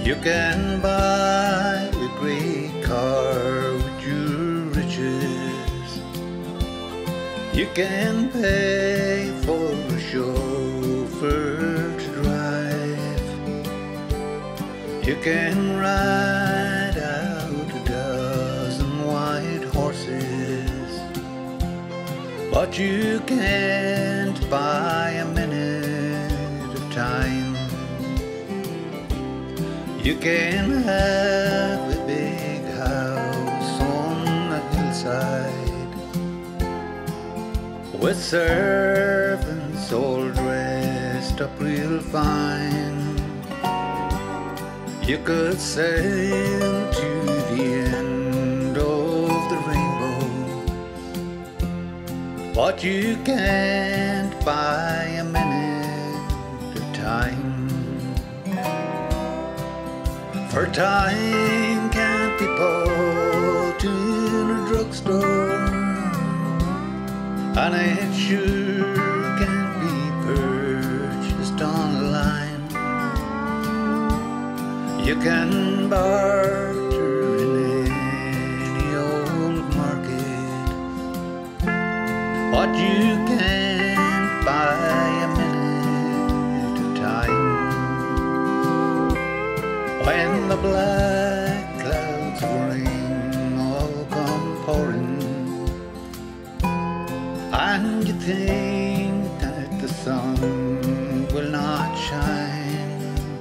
You can buy a great car with your riches. You can pay for a chauffeur to drive. You can ride out a dozen white horses, but you can't buy a minute of time. You can have a big house on a hillside with servants all dressed up real fine. You could sail to the end of the rainbow, but you can't buy a minute of time. For time can't be bought in a drugstore, and it sure can't be purchased online. You can barter in any old market, but you can't buy a minute of time. When the black clouds of rain all come pouring, and you think that the sun will not shine,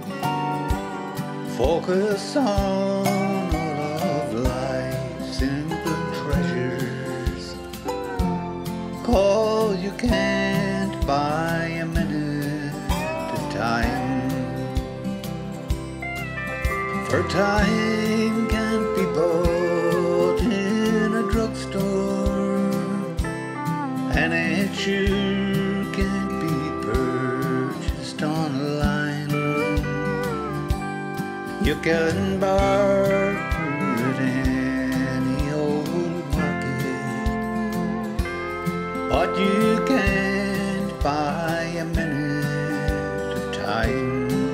focus on all of life's simple treasures, 'cause you can't buy a minute of time. For time can't be bought in a drugstore, and it sure can't be purchased online. You can barter at any old market, but you can't buy a minute of time.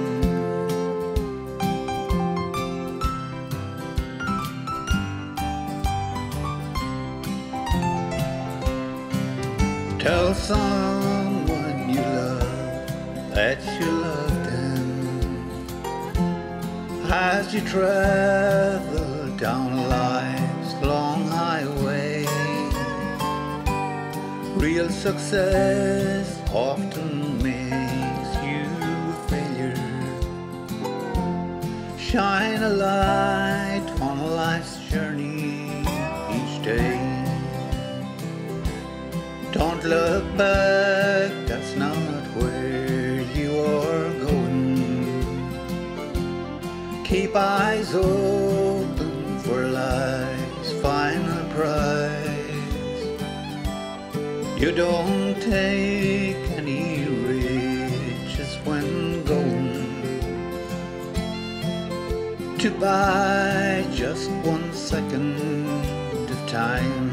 Tell someone you love that you love them as you travel down life's long highway. Real success often makes you a failure. Shine a light on life's journey each day. Don't look back, that's not where you are going. Keep eyes open for life's final prize. You don't take any riches when going to buy just 1 second of time.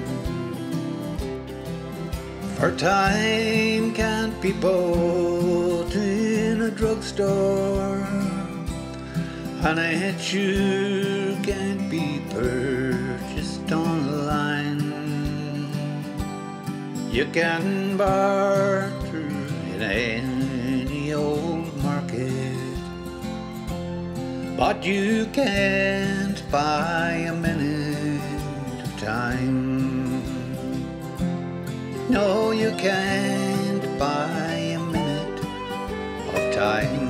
For time can't be bought in a drugstore, and it sure can't be purchased online. You can barter in any old market, but you can't buy a minute of time. No, you can't buy a minute of time.